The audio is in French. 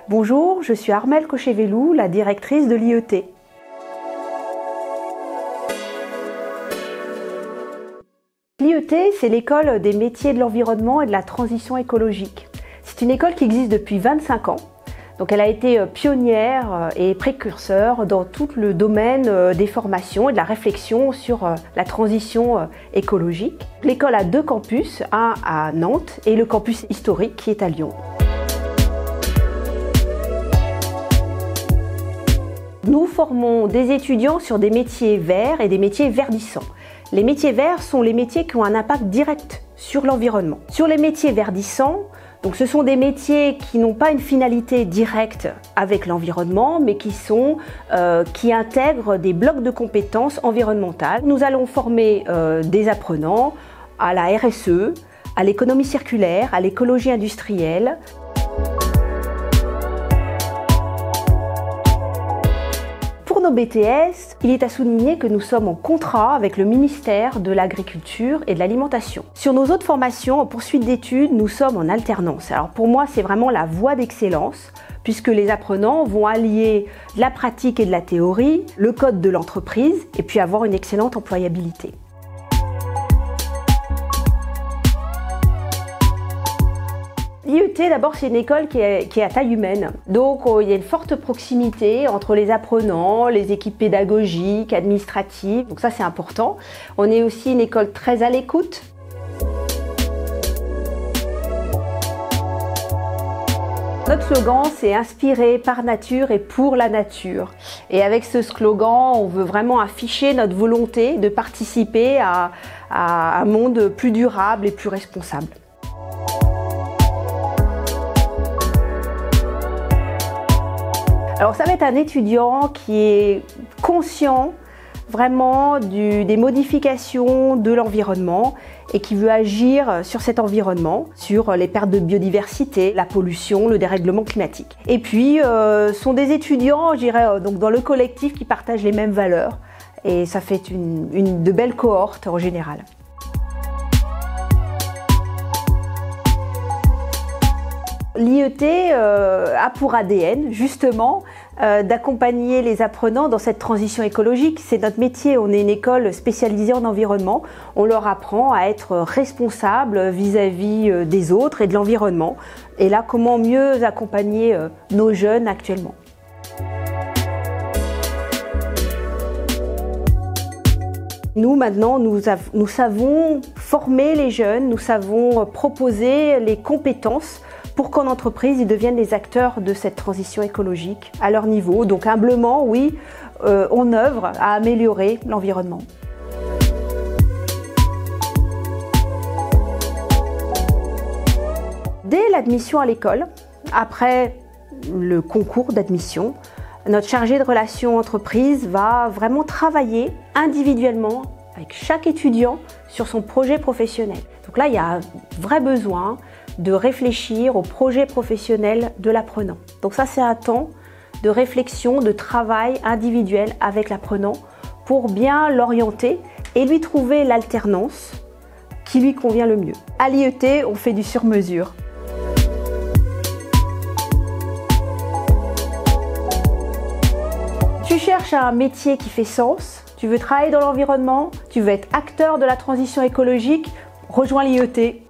Bonjour, je suis Armelle Cochevelou, la directrice de l'IET. L'IET, c'est l'école des métiers de l'environnement et de la transition écologique. C'est une école qui existe depuis 25 ans. Donc elle a été pionnière et précurseur dans tout le domaine des formations et de la réflexion sur la transition écologique. L'école a 2 campus, un à Nantes et le campus historique qui est à Lyon. Nous formons des étudiants sur des métiers verts et des métiers verdissants. Les métiers verts sont les métiers qui ont un impact direct sur l'environnement. Sur les métiers verdissants, donc ce sont des métiers qui n'ont pas une finalité directe avec l'environnement, mais qui intègrent des blocs de compétences environnementales. Nous allons former des apprenants à la RSE, à l'économie circulaire, à l'écologie industrielle. Pour nos BTS, il est à souligner que nous sommes en contrat avec le ministère de l'Agriculture et de l'Alimentation. Sur nos autres formations, en poursuite d'études, nous sommes en alternance. Alors pour moi, c'est vraiment la voie d'excellence, puisque les apprenants vont allier de la pratique et de la théorie, le code de l'entreprise, et puis avoir une excellente employabilité. L'IET, d'abord, c'est une école qui est à taille humaine. Donc, il y a une forte proximité entre les apprenants, les équipes pédagogiques, administratives. Donc ça, c'est important. On est aussi une école très à l'écoute. Notre slogan, c'est « Inspiré par nature et pour la nature ». Et avec ce slogan, on veut vraiment afficher notre volonté de participer à un monde plus durable et plus responsable. Alors ça va être un étudiant qui est conscient vraiment des modifications de l'environnement et qui veut agir sur cet environnement, sur les pertes de biodiversité, la pollution, le dérèglement climatique. Et puis sont des étudiants, je dirais, donc dans le collectif qui partagent les mêmes valeurs et ça fait de belles cohortes en général. L'IET a pour ADN justement d'accompagner les apprenants dans cette transition écologique. C'est notre métier, on est une école spécialisée en environnement. On leur apprend à être responsables vis-à-vis des autres et de l'environnement. Et là, comment mieux accompagner nos jeunes actuellement. Nous, maintenant, nous savons former les jeunes, nous savons proposer les compétences pour qu'en entreprise, ils deviennent les acteurs de cette transition écologique à leur niveau. Donc humblement, oui, on œuvre à améliorer l'environnement. Dès l'admission à l'école, après le concours d'admission, notre chargé de relations entreprises va vraiment travailler individuellement avec chaque étudiant sur son projet professionnel. Donc là, il y a un vrai besoin de réfléchir au projet professionnel de l'apprenant. Donc ça, c'est un temps de réflexion, de travail individuel avec l'apprenant pour bien l'orienter et lui trouver l'alternance qui lui convient le mieux. À l'IET, on fait du sur-mesure. Tu cherches un métier qui fait sens, tu veux travailler dans l'environnement, tu veux être acteur de la transition écologique, rejoins l'IET.